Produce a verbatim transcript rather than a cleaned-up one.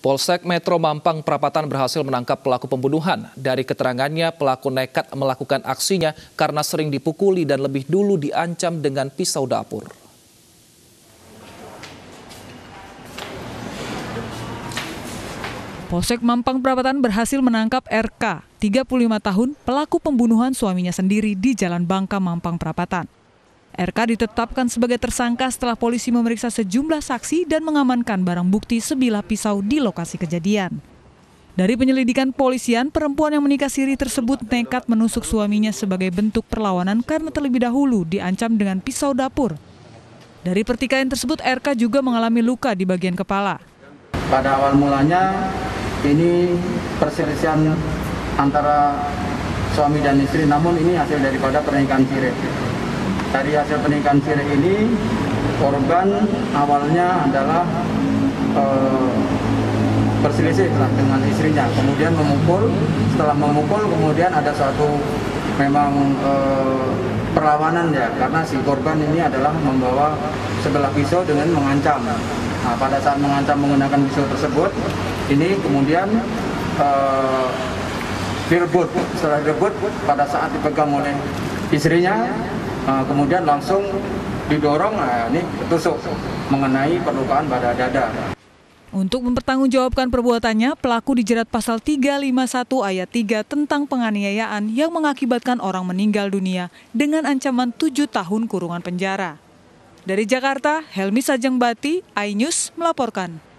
Polsek Metro Mampang Perapatan berhasil menangkap pelaku pembunuhan. Dari keterangannya, pelaku nekat melakukan aksinya karena sering dipukuli dan lebih dulu diancam dengan pisau dapur. Polsek Mampang Perapatan berhasil menangkap R K, tiga puluh lima tahun, pelaku pembunuhan suaminya sendiri di Jalan Bangka, Mampang Perapatan. R K ditetapkan sebagai tersangka setelah polisi memeriksa sejumlah saksi dan mengamankan barang bukti sebilah pisau di lokasi kejadian. Dari penyelidikan polisian, perempuan yang menikah siri tersebut nekat menusuk suaminya sebagai bentuk perlawanan karena terlebih dahulu diancam dengan pisau dapur. Dari pertikaian tersebut, R K juga mengalami luka di bagian kepala. Pada awal mulanya, ini perselisihan antara suami dan istri, namun ini hasil daripada pernikahan siri. Dari hasil pernikahan siri ini, korban awalnya adalah e, berselisih dengan istrinya, kemudian memukul. Setelah memukul, kemudian ada suatu memang e, perlawanan ya, karena si korban ini adalah membawa sebelah pisau dengan mengancam. Nah, pada saat mengancam menggunakan pisau tersebut, ini kemudian e, direbut. Setelah direbut, pada saat dipegang oleh istrinya, Nah, kemudian langsung didorong, nah ini tusuk mengenai perlukaan pada dada. Untuk mempertanggungjawabkan perbuatannya, pelaku dijerat pasal tiga ratus lima puluh satu ayat tiga tentang penganiayaan yang mengakibatkan orang meninggal dunia dengan ancaman tujuh tahun kurungan penjara. Dari Jakarta, Helmi Sajengbati, iNews melaporkan.